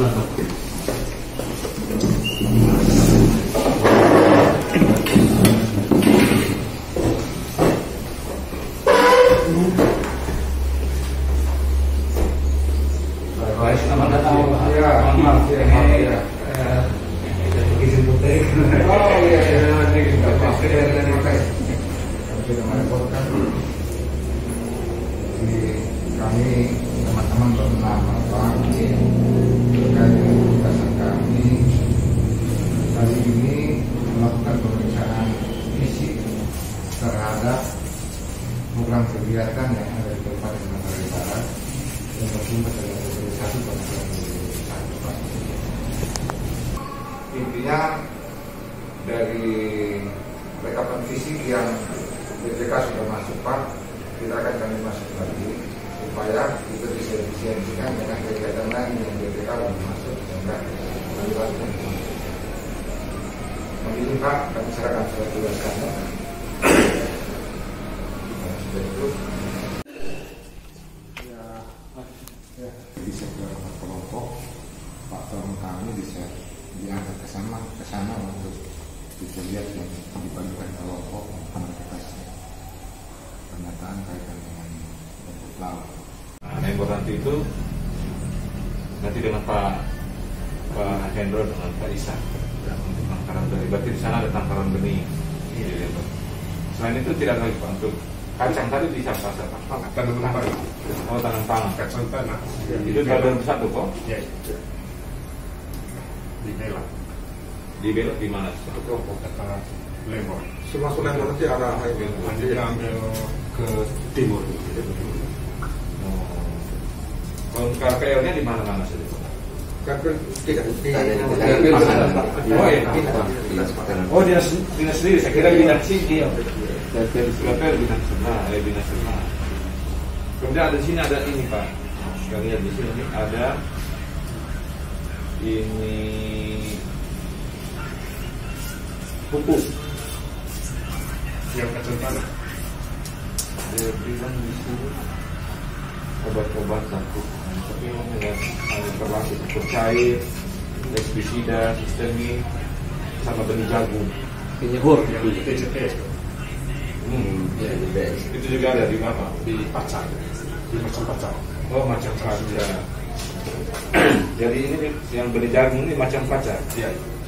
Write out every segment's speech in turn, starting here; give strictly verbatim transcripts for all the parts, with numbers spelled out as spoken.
Selamat datang. Ya, maaf ya, maaf ya. Izin putek. Oh iya, terima kasih. Terima kasih. Sudah merepotkan. Jadi kami teman-teman bernama Pak terkait dengan tugasan kami hari ini melakukan pemeriksaan fisik terhadap program kegiatan yang ada di Kabupaten Manggarai Barat yang bersumber dari satu program satu Pak. Intinya dari rekapan fisik yang B P K sudah masuk Pak, kita akan kami masuk lagi supaya itu bisa disiapkan dengan kegiatan lain yang B P K belum masuk sehingga kami lakukan. Begini Pak, kami serahkan surat tugas kami. Sudah itu. Ya, ya. Jadi sektor kelompok Pak Tom kami bisa diangkat ke sana, ke sana untuk kita lihat yang dibagikan kelompok komunikasi pernyataan kaitan dengan rumput laut. Nah, nembor nanti itu nanti dengan Pak Pak Hendro dengan Pak Isa ya, untuk tangkaran benih. Berarti di sana ada tangkaran benih. Iya. Selain itu tidak lagi Pak untuk kacang tadi di siapa saja Pak? Tanam tangan. Oh tanam tangan. Kacang tanah. Ya, itu ada satu kok? Ya. Di Bela. Di belok di mana? Satu kelompok kata Lembor. Semasuk Lembor nanti arah Nanti kita ambil ke timur. Oh. Kalau K P L-nya di mana-mana saja? Karpel tidak di Oh iya. Oh dinas dinas sendiri. Saya kira dinas sini. K P L dinas sebelah, eh dinas sebelah. Kemudian ada di sini ada ini Pak. Sekali lihat di sini ada ini pupuk. Yang kacang tanah. Dia berikan di sini obat-obatan tapi memang hanya termasuk pupuk cair, pestisida, sistemik, sama benih jagung. Penyebur yang T C T. Hmm. Ya, di B S. Itu juga ada di mana? Di Pacar. Di macam Pacar. Oh macam pacar. Jadi ini yang benih jagung ini macam pacar. Iya.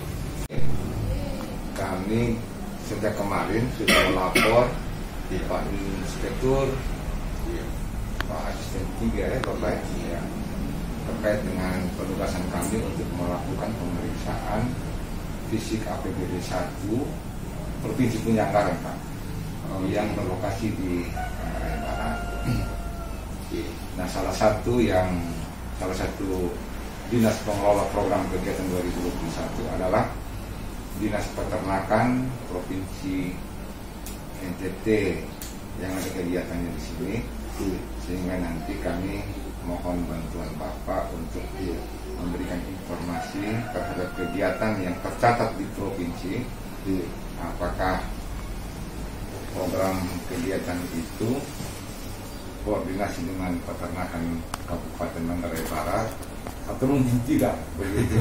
Kami sejak kemarin sudah melapor di Pak Inspektur, Pak Asisten tiga ya, Bapak ya, terkait dengan penugasan kami untuk melakukan pemeriksaan fisik A P B D satu Provinsi Penyanggaran Pak, yang berlokasi di Manggarai Barat. Nah salah satu yang salah satu dinas pengelola program kegiatan dua ribu dua puluh satu adalah Dinas Peternakan Provinsi N T T yang ada kegiatannya di sini, sehingga nanti kami mohon bantuan Bapak untuk memberikan informasi terhadap kegiatan yang tercatat di provinsi, apakah program kegiatan itu koordinasi dengan peternakan Kabupaten Manggarai Barat atau mungkin tidak begitu.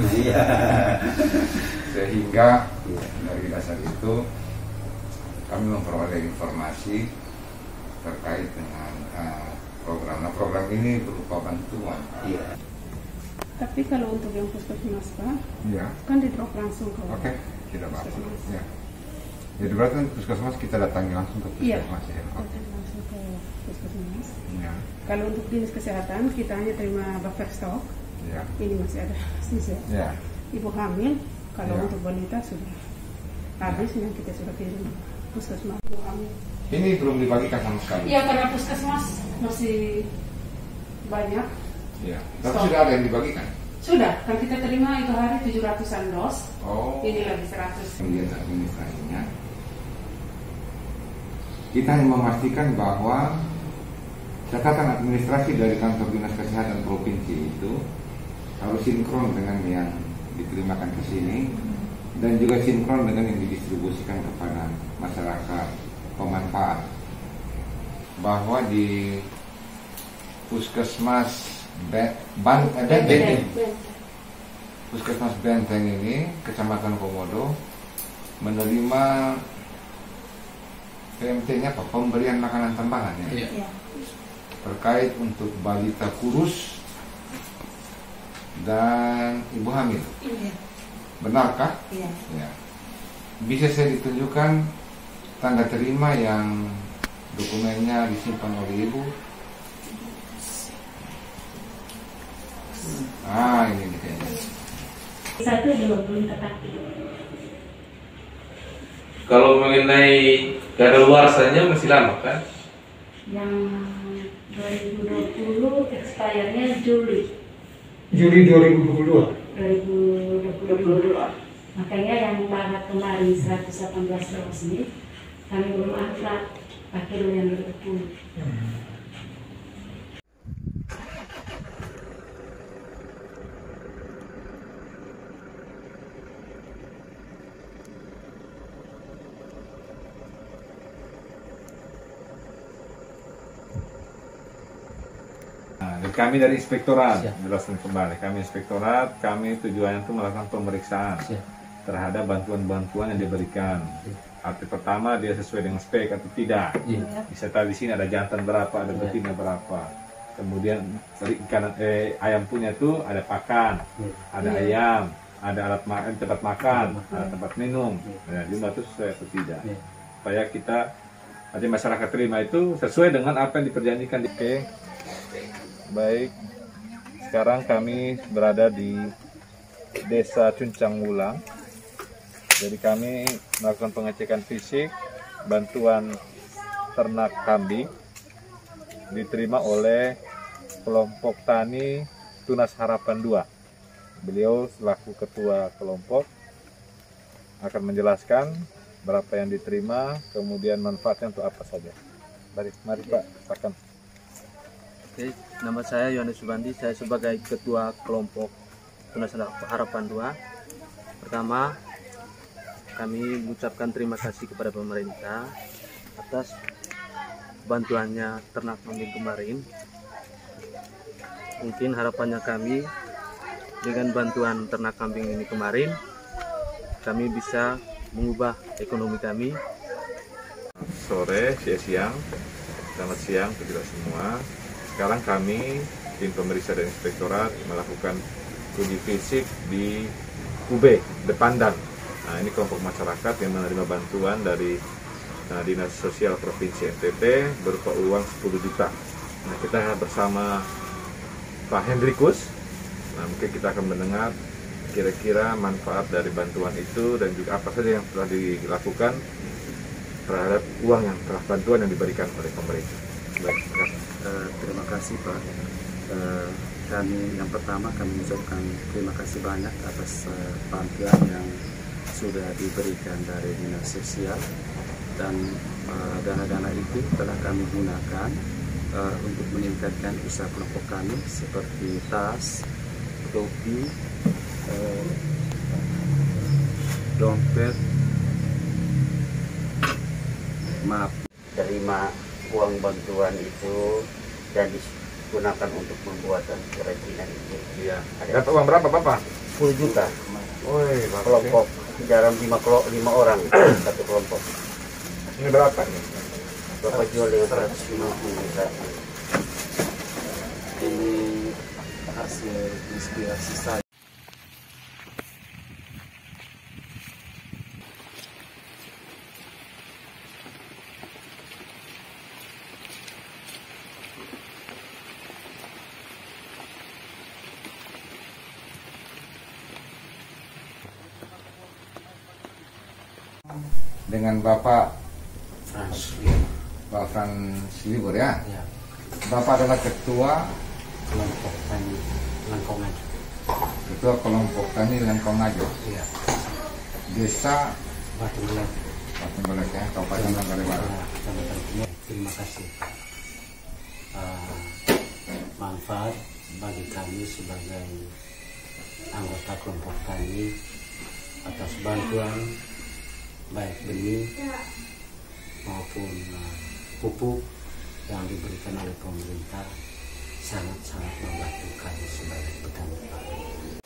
Sehingga dari dasar itu kami memperoleh informasi terkait dengan uh, program. Nah program ini berupa bantuan. Iya. Tapi kalau untuk yang puskesmas Pak, ya. Kan di drop langsung ke Oke, okay. Tidak apa-apa. Ya. Jadi berarti puskesmas kita datangi langsung ke puskesmas ya? Ya. Oke. Langsung ke puskesmas. Ya. Kalau untuk dinas kesehatan kita hanya terima buffer stok. Ya. Ini masih ada sisa. Ya. Ibu hamil, kalau ya. Untuk balita sudah habis ya. Yang kita sudah kirim puskesmas ibu hamil. Ini belum dibagikan sama sekali. Iya karena puskesmas masih banyak. Iya. Tapi sudah ada yang dibagikan. Sudah, kan kita terima itu hari tujuh ratusan dos. Oh. Ini lagi seratus. Kegiatan administrasinya. Kita hanya memastikan bahwa catatan administrasi dari kantor dinas kesehatan provinsi itu harus sinkron dengan yang diterimakan ke sini dan juga sinkron dengan yang didistribusikan kepada masyarakat pemanfaat. Bahwa di puskesmas Ban, eh, Puskesmas Benteng ini, Kecamatan Komodo, menerima P M T-nya apa? Pemberian makanan tambahan ya? Iya. Terkait untuk balita kurus dan ibu hamil. Iya. Benarkah? Iya. Ya. Bisa saya ditunjukkan tanda terima yang dokumennya disimpan oleh ibu? Ah, ini nih kayaknya. Satu belum belum tetap. Kalau mengenai kadaluarsanya masih lama kan? Yang dua ribu dua puluh expire-nya Juli Juli dua ribu dua puluh dua. dua ribu dua puluh dua. Makanya yang maret kemarin seratus delapan belas dosis ini kami belum angkat pakai dulu yang dua puluh. Nah, dan kami dari inspektorat, jelaskan kembali, kami inspektorat, kami tujuannya itu melakukan pemeriksaan Siap. terhadap bantuan-bantuan yang diberikan. Arti pertama dia sesuai dengan spek atau tidak. Iya. Misalnya di sini ada jantan berapa, ada betina berapa. Kemudian ikan eh, ayam punya itu ada pakan, Iya. ada Iya. ayam, ada alat makan, tempat makan, Iya. ada tempat minum. Iya. Nah, jumlah itu sesuai atau tidak. Iya. Supaya kita nanti masyarakat terima itu sesuai dengan apa yang diperjanjikan. Oke. Baik, sekarang kami berada di Desa Cuncang Wulang. Jadi kami melakukan pengecekan fisik, bantuan ternak kambing diterima oleh kelompok tani Tunas Harapan dua. Beliau selaku ketua kelompok akan menjelaskan berapa yang diterima, kemudian manfaatnya untuk apa saja. Mari, mari Pak, silakan. Oke, nama saya Yohanes Subandi, saya sebagai ketua kelompok Tunas Harapan dua. Pertama, kami mengucapkan terima kasih kepada pemerintah atas bantuannya ternak kambing kemarin. Mungkin harapannya kami dengan bantuan ternak kambing ini kemarin, kami bisa mengubah ekonomi kami. Sore, siang, selamat siang kepada semua. Sekarang kami, tim pemeriksa dan inspektorat, melakukan uji fisik di U B, Depandang. Nah, ini kelompok masyarakat yang menerima bantuan dari nah, Dinas Sosial Provinsi N T T berupa uang sepuluh juta. Nah, kita bersama Pak Hendrikus, nah, mungkin kita akan mendengar kira-kira manfaat dari bantuan itu dan juga apa saja yang telah dilakukan terhadap uang yang telah bantuan yang diberikan oleh pemerintah. Baik, terima kasih. Uh, terima kasih Pak. Uh, kami yang pertama kami mengucapkan terima kasih banyak atas uh, bantuan yang sudah diberikan dari Dinas Sosial, dan uh, dana-dana itu telah kami gunakan uh, untuk meningkatkan usaha kelompok kami seperti tas, topi, uh, dompet, map. Terima uang bantuan itu dan digunakan untuk pembuatan kerajinan itu. Iya. Dapat uang berapa Bapak? sepuluh juta. Woi, Kelompok dalam lima kelo, lima orang satu kelompok. Ini berapa nih? Bapak jual dengan seratus lima puluh juta. Ini hasil inspirasi saya. Dengan Bapak Frans. Pak Frans Libur ya. Ya. Bapak adalah ketua Kelompok tani Langkongan. ketua kelompok tani Langkongajo, Iya. Desa Batu Belak. Patunggalek ya, Kabupaten Langkare Barat. Ya, terima kasih. Uh, manfaat bagi kami sebagai anggota kelompok tani atas bantuan baik benih maupun uh, pupuk yang diberikan oleh pemerintah sangat-sangat membantu kami sebagai petani padi.